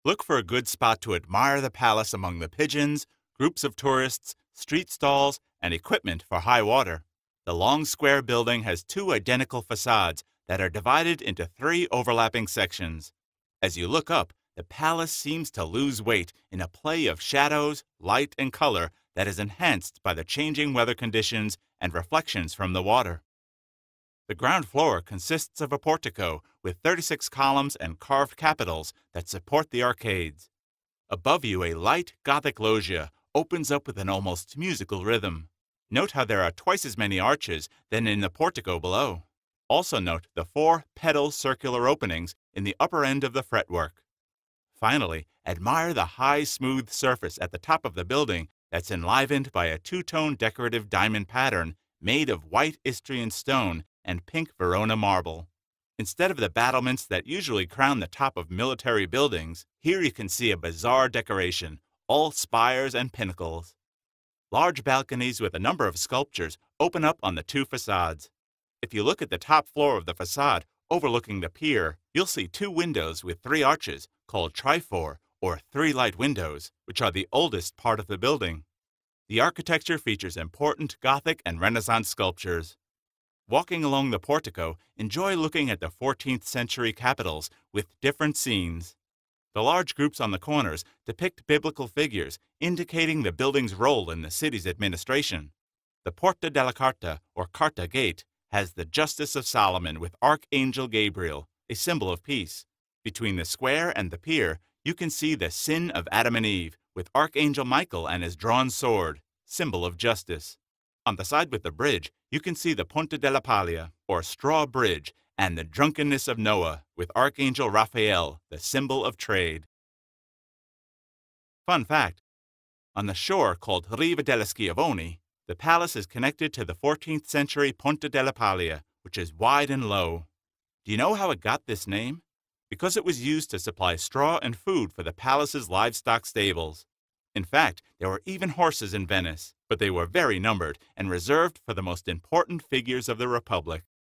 Look for a good spot to admire the palace among the pigeons, groups of tourists, street stalls, and equipment for high water. The long square building has two identical facades that are divided into three overlapping sections. As you look up, the palace seems to lose weight in a play of shadows, light, and color that is enhanced by the changing weather conditions and reflections from the water. The ground floor consists of a portico with 36 columns and carved capitals that support the arcades. Above you, a light Gothic loggia opens up with an almost musical rhythm. Note how there are twice as many arches than in the portico below. Also note the four petal circular openings in the upper end of the fretwork. Finally, admire the high, smooth surface at the top of the building that's enlivened by a two-tone decorative diamond pattern made of white Istrian stone and pink Verona marble. Instead of the battlements that usually crown the top of military buildings, here you can see a bizarre decoration, all spires and pinnacles. Large balconies with a number of sculptures open up on the two facades. If you look at the top floor of the facade overlooking the pier, you'll see two windows with three arches called trifore, or three-light windows, which are the oldest part of the building. The architecture features important Gothic and Renaissance sculptures. Walking along the portico, enjoy looking at the 14th century capitals with different scenes. The large groups on the corners depict biblical figures, indicating the building's role in the city's administration. The Porta della Carta, or Carta Gate, has the Justice of Solomon with Archangel Gabriel, a symbol of peace. Between the square and the pier, you can see the sin of Adam and Eve, with Archangel Michael and his drawn sword, symbol of justice. On the side with the bridge, you can see the Ponte della Paglia, or straw bridge, and the drunkenness of Noah, with Archangel Raphael, the symbol of trade. Fun fact: on the shore called Riva della Schiavoni, the palace is connected to the 14th century Ponte della Paglia, which is wide and low. Do you know how it got this name? Because it was used to supply straw and food for the palace's livestock stables. In fact, there were even horses in Venice, but they were very numbered and reserved for the most important figures of the Republic.